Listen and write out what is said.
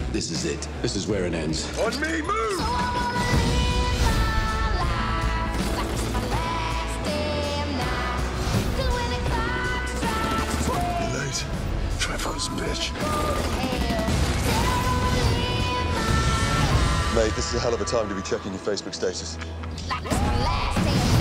This is it. This is where it ends. On me, move! You're late. Trafficker's bitch. Mate, this is a hell of a time to be checking your Facebook status.